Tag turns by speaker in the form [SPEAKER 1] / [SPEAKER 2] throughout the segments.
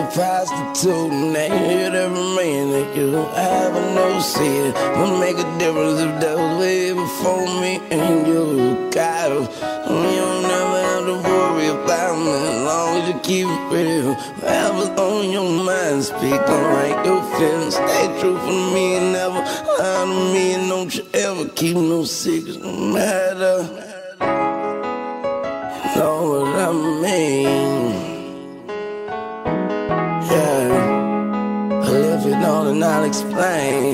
[SPEAKER 1] prostitute, and they hit every man that you have no sin. What make a difference if that was way before me and you got it? You don't never have to worry about me as long as you keep it real. Whatever's on your mind, speak on right your feelings. Stay true for me and never lie to me, and don't you ever keep no secrets, no matter. You know what I mean? Yeah, but if you don't, then I'll explain.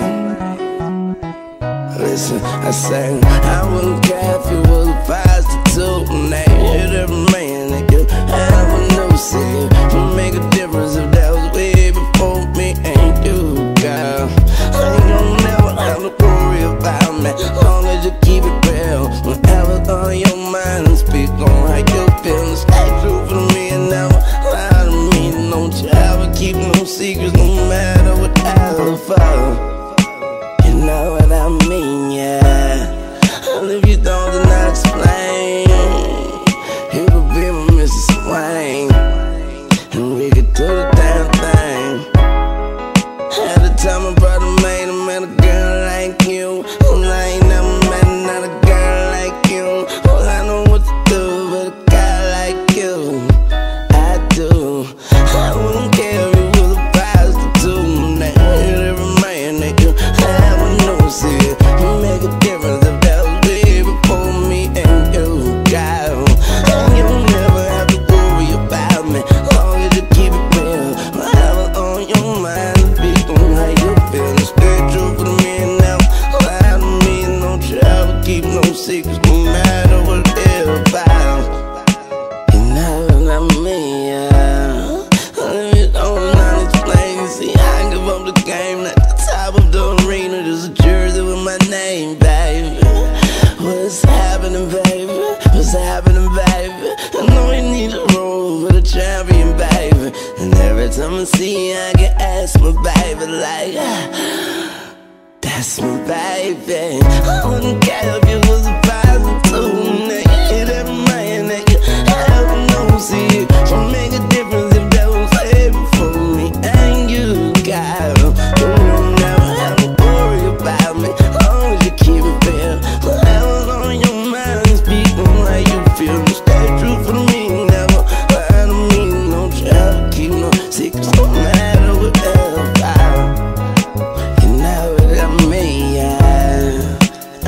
[SPEAKER 1] Listen, I say I wouldn't care if you was a prostitute, and they hit every man that you have no sin. Would make a difference if that was way before me and you, girl. You don't never have to worry about me as long as you keep it real. Whatever's on your mind, speak on how you feel. Stay true for me and never lie to me. Don't you ever keep no secrets, no matter what I follow. You know what I mean, yeah. And if you don't, then I'll explain. You could be my Mrs. Wayne, and we could do the damn thing. At the time my brother made him met a girl like you, and I ain't never met another girl like you. Well, I know what to do with a guy like you. I do. I wouldn't care if you was a prostitute, that every man that you have no sin. You make a difference if that was way before me and you, girl. And you never have to worry about me as long as you keep it real. Whatever on your mind, speak on how you feel. Stay true for me and never lie to me. Don't you ever keep no secrets, no matter what they're about. You know what I mean, yeah. If you don't explain, you see, I give up the game at the top of the arena. There's a jersey with my name, baby. What's happening, baby? What's happening, baby? I know you need a roll with a champion, baby. And every time I see you, I get asked my baby, like, that's my baby. I wouldn't care if you was a prostitute, naked every man that you ever know. See, it don't make a difference if that was way before me and you, girl. You don't never have to worry about me as long as you keep it real. Whatever's on your mind, speak on how you feel. Stay true for me, never lie to me. Don't you ever keep no secrets, no matter whatever. You know what I mean, yeah.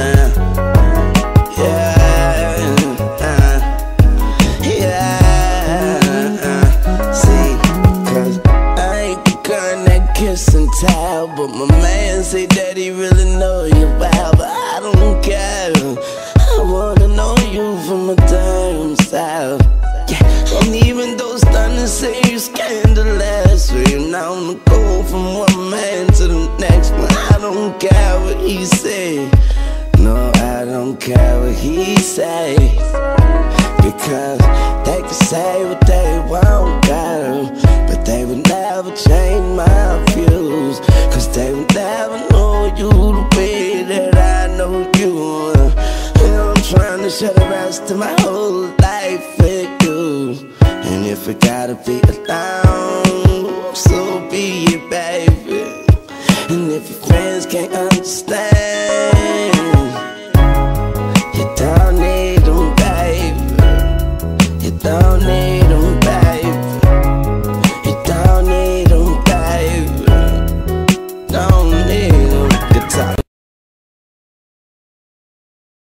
[SPEAKER 1] See, cause I ain't the kind that kiss and tell, but my man say that he really know you well. But I don't care, I wanna know you from a damn south. Yeah, and even though stunning say you scandalous, so you're not on the go from one man to the next. But I don't care what he say, no, I don't care what he say, because they can say what they want, girl, but they would never change my views, cause they would never know you the way that I know you. And I'm trying to share the rest of my whole life with you. And if it gotta be alone, so be it, baby. And if your friends can't understand, you don't need them, baby. You don't need